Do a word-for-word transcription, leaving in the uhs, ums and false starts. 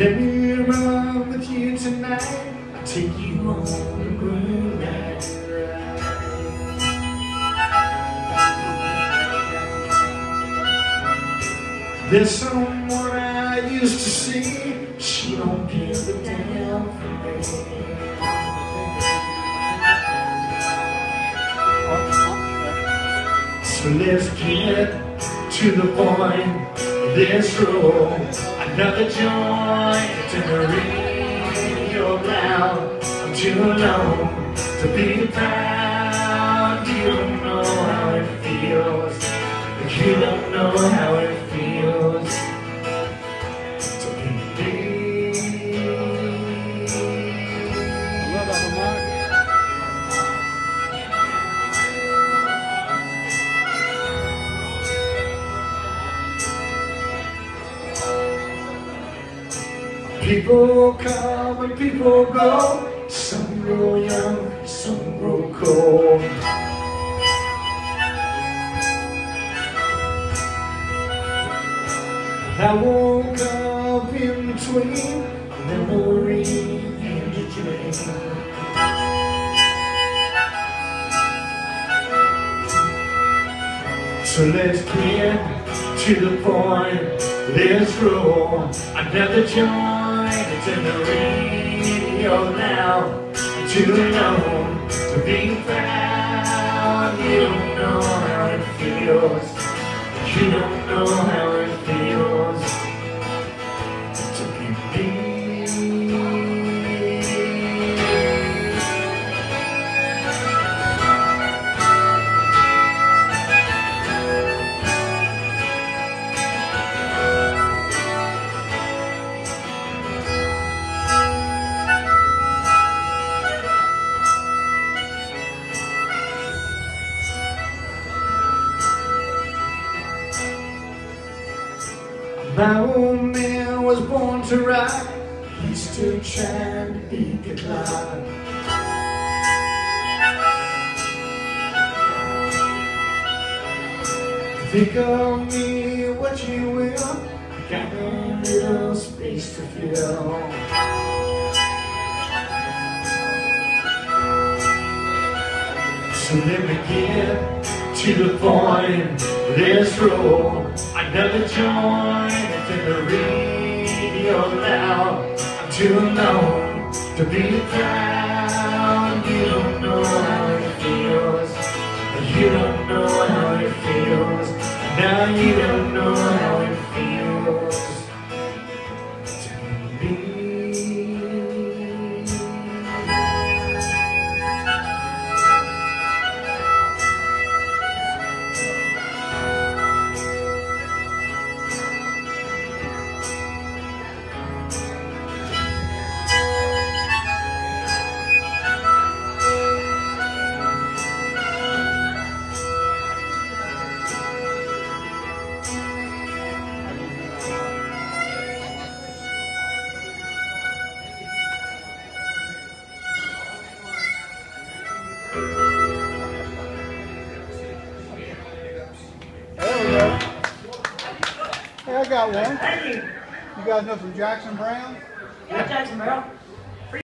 Let me run with you tonight. I'll take you on the moonlight ride. There's someone I used to see. She don't give a damn for me. So let's get to the point. Let's roll another joint in the radio loud. I'm too alone to be proud. You don't know how it feels. You don't know how it feels to be me. People come and people go. Some grow young, some grow cold. I woke up in between memory and a dream. So let's get to the point. Let's roll another joint. It's in the radio now. I'm too alone to be proud. You don't know how it feels. You don't know how it feels to be me. My old man was born to ride. He's still trying to beat the clock. Think of me what you will. I got a little space to fill. So let me get to the point. Let's roll another joint. It's in the radio loud. I'm too alone to be proud. You don't know how it feels. You don't know how it feels. Now you don't know how it feels to be me. Hey, I got one. You guys know from Jackson Brown? Yeah, Jackson Brown.